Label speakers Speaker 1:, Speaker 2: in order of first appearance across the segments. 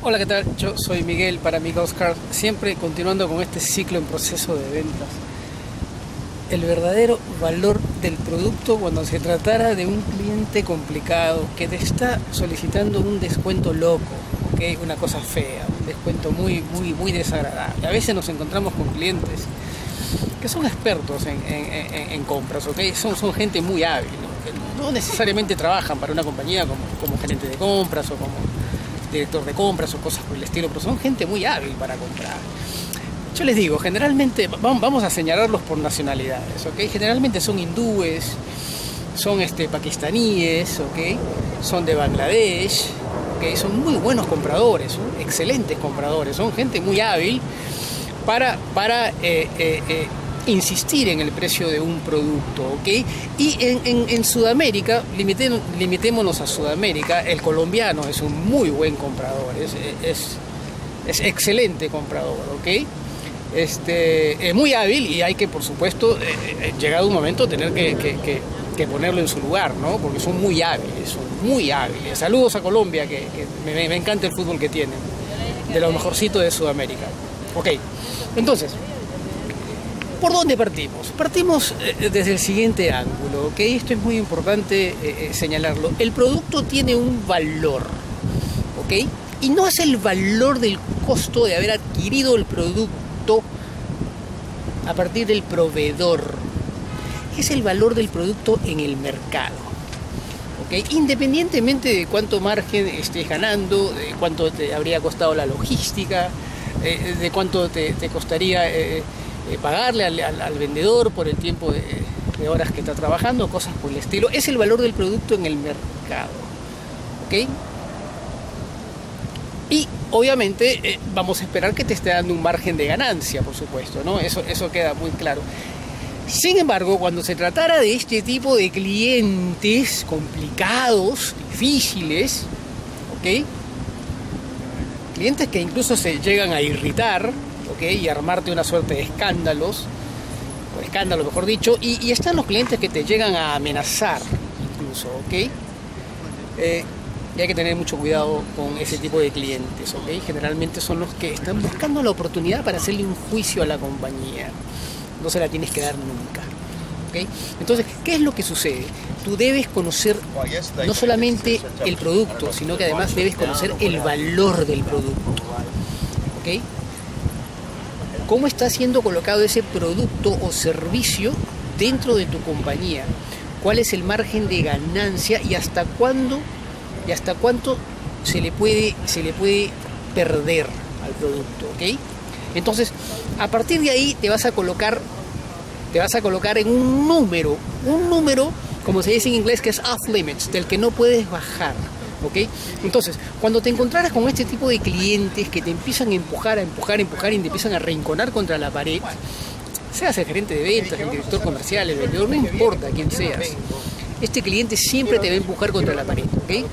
Speaker 1: Hola, ¿qué tal? Yo soy Miguel para Miguel's Card, siempre continuando con este ciclo en proceso de ventas. El verdadero valor del producto cuando se tratara de un cliente complicado que te está solicitando un descuento loco, ¿okay? Una cosa fea, un descuento muy desagradable. A veces nos encontramos con clientes que son expertos en compras, ¿okay? Son gente muy hábil, ¿no? Que no necesariamente trabajan para una compañía como gerente de compras o como director de compras o cosas por el estilo, pero son gente muy hábil para comprar. Yo les digo, generalmente vamos a señalarlos por nacionalidades, ¿ok? Generalmente son hindúes, son pakistaníes, ¿ok? Son de Bangladesh, ¿ok? Son muy buenos compradores, son excelentes compradores, son gente muy hábil para insistir en el precio de un producto, ¿ok? Y en Sudamérica, limitémonos a Sudamérica, el colombiano es un muy buen comprador, es excelente comprador, ¿ok? Es muy hábil y hay que, por supuesto, llegado un momento, tener que ponerlo en su lugar, ¿no? Porque son muy hábiles, Saludos a Colombia, que me encanta el fútbol que tienen, de lo mejorcito de Sudamérica. Ok, entonces, ¿por dónde partimos? Partimos desde el siguiente ángulo, ¿ok? Esto es muy importante señalarlo. El producto tiene un valor, ¿ok? Y no es el valor del costo de haber adquirido el producto a partir del proveedor. Es el valor del producto en el mercado, ¿ok? Independientemente de cuánto margen estés ganando, de cuánto te habría costado la logística, de cuánto te costaría pagarle al vendedor por el tiempo de horas que está trabajando, cosas por el estilo. Es el valor del producto en el mercado, ¿ok? Y obviamente vamos a esperar que te esté dando un margen de ganancia, por supuesto, ¿no? Eso queda muy claro. Sin embargo, cuando se tratara de este tipo de clientes complicados, difíciles, ¿ok? Clientes que incluso se llegan a irritar, ¿ok? Y armarte una suerte de escándalo mejor dicho, y están los clientes que te llegan a amenazar incluso, ¿ok? Y hay que tener mucho cuidado con ese tipo de clientes, ¿ok? Generalmente son los que están buscando la oportunidad para hacerle un juicio a la compañía. No se la tienes que dar nunca, ¿ok? Entonces, ¿qué es lo que sucede? Tú debes conocer no solamente el producto, sino que además debes conocer el valor del producto, ¿ok? ¿Cómo está siendo colocado ese producto o servicio dentro de tu compañía? ¿Cuál es el margen de ganancia y hasta cuánto se le puede perder al producto, ¿ok? Entonces, a partir de ahí te vas a colocar en un número, como se dice en inglés, que es off limits, del que no puedes bajar, ¿ok? Entonces, cuando te encontraras con este tipo de clientes que te empiezan a empujar y te empiezan a arrinconar contra la pared, seas el gerente de ventas, el director comercial, el vendedor, no importa quién seas, este cliente siempre te va a empujar contra la pared, ¿ok?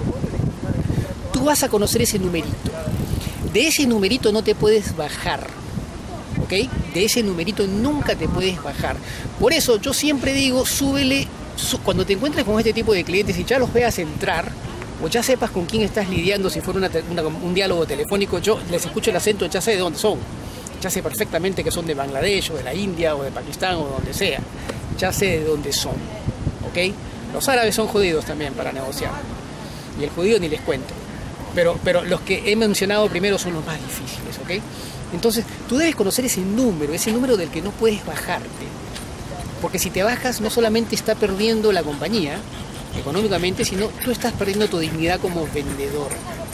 Speaker 1: Tú vas a conocer ese numerito. De ese numerito no te puedes bajar, ¿ok? De ese numerito nunca te puedes bajar. Por eso yo siempre digo, cuando te encuentres con este tipo de clientes y ya los veas entrar, o ya sepas con quién estás lidiando, si fuera un diálogo telefónico, yo les escucho el acento, ya sé de dónde son. Ya sé perfectamente que son de Bangladesh, o de la India, o de Pakistán, o donde sea. Ya sé de dónde son, ¿ok? Los árabes son jodidos también para negociar. Y el judío ni les cuento. Pero los que he mencionado primero son los más difíciles, ¿ok? Entonces, tú debes conocer ese número del que no puedes bajarte. Porque si te bajas, no solamente está perdiendo la compañía económicamente, sino tú estás perdiendo tu dignidad como vendedor.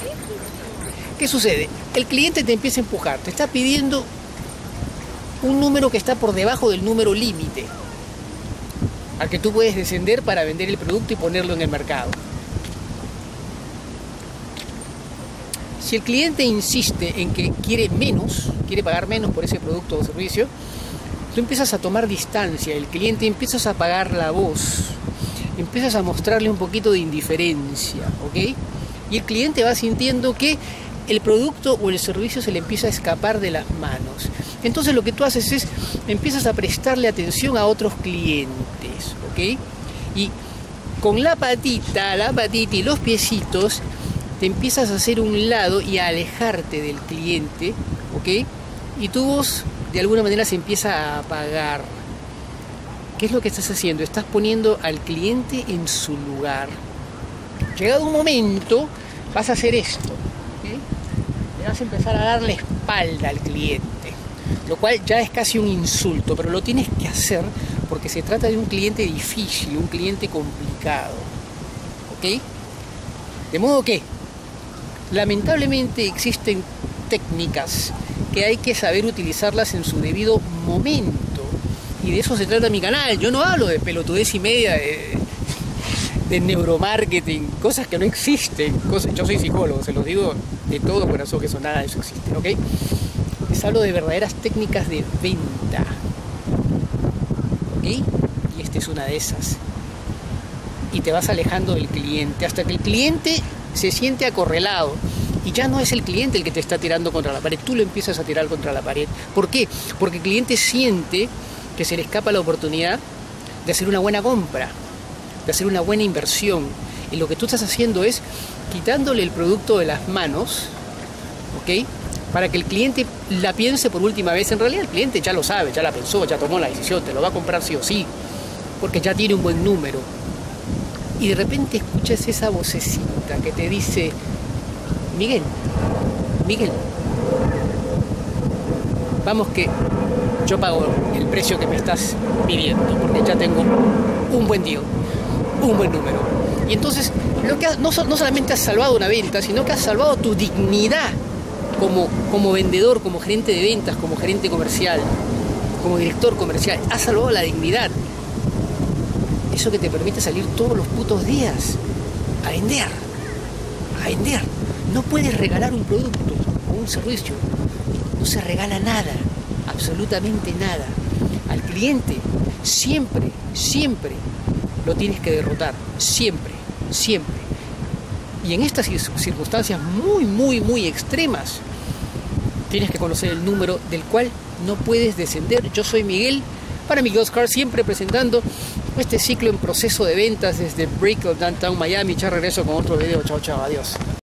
Speaker 1: ¿Qué sucede? El cliente te empieza a empujar, te está pidiendo un número que está por debajo del número límite al que tú puedes descender para vender el producto y ponerlo en el mercado. Si el cliente insiste en que quiere pagar menos por ese producto o servicio, tú empiezas a tomar distancia, el cliente empiezas a apagar la voz, empiezas a mostrarle un poquito de indiferencia, ¿ok? Y el cliente va sintiendo que el producto o el servicio se le empieza a escapar de las manos. Entonces lo que tú haces es, empiezas a prestarle atención a otros clientes, ¿ok? Y con la patita y los piecitos, te te empiezas a hacer un lado y a alejarte del cliente, ¿ok? Y tu voz de alguna manera se empieza a apagar. ¿Qué es lo que estás haciendo? Estás poniendo al cliente en su lugar. Llegado un momento, vas a hacer esto, ¿okay? Le vas a empezar a dar la espalda al cliente, lo cual ya es casi un insulto, pero lo tienes que hacer porque se trata de un cliente difícil, un cliente complicado, ¿ok? De modo que, lamentablemente existen técnicas que hay que saber utilizarlas en su debido momento. Y de eso se trata mi canal. Yo no hablo de pelotudez y media, de neuromarketing, cosas que no existen. Yo soy psicólogo, se los digo de todo corazón que eso, nada de eso existe, ¿ok? Les hablo de verdaderas técnicas de venta, ¿ok? Y esta es una de esas. Y te vas alejando del cliente hasta que el cliente se siente acorralado. Y ya no es el cliente el que te está tirando contra la pared, tú lo empiezas a tirar contra la pared. ¿Por qué? Porque el cliente siente que se le escapa la oportunidad de hacer una buena compra, de hacer una buena inversión. Y lo que tú estás haciendo es quitándole el producto de las manos, ¿ok? Para que el cliente la piense por última vez. En realidad el cliente ya lo sabe, ya la pensó, ya tomó la decisión, te lo va a comprar sí o sí, porque ya tiene un buen número. Y de repente escuchas esa vocecita que te dice: Miguel, vamos que yo pago el precio que me estás pidiendo, porque ya tengo un buen deal, un buen número. Y entonces, no solamente has salvado una venta, sino que has salvado tu dignidad como vendedor, como gerente de ventas, como gerente comercial, como director comercial. Has salvado la dignidad. Eso que te permite salir todos los putos días a vender. No puedes regalar un producto o un servicio. No se regala nada, absolutamente nada. Al cliente siempre lo tienes que derrotar. Siempre. Y en estas circunstancias muy extremas, tienes que conocer el número del cual no puedes descender. Yo soy Miguel, para Miguel's Cars, siempre presentando este ciclo en proceso de ventas desde Brickell, Downtown Miami. Ya regreso con otro video. Chao, adiós.